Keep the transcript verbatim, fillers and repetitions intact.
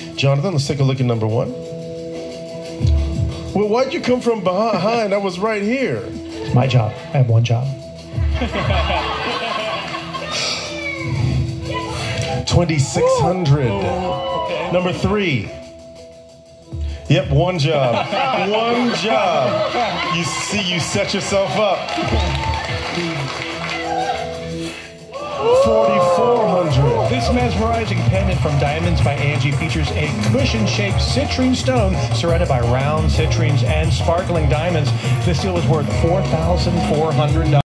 Jonathan, let's take a look at number one. Well, why'd you come from behind? I was right here. It's my job. I have one job. twenty-six hundred. Okay. Number three. Yep, one job. One job. You see, you set yourself up. forty-four hundred. This mesmerizing pendant from Diamonds by Angie features a cushion-shaped citrine stone surrounded by round citrines and sparkling diamonds. This deal was worth four thousand four hundred dollars.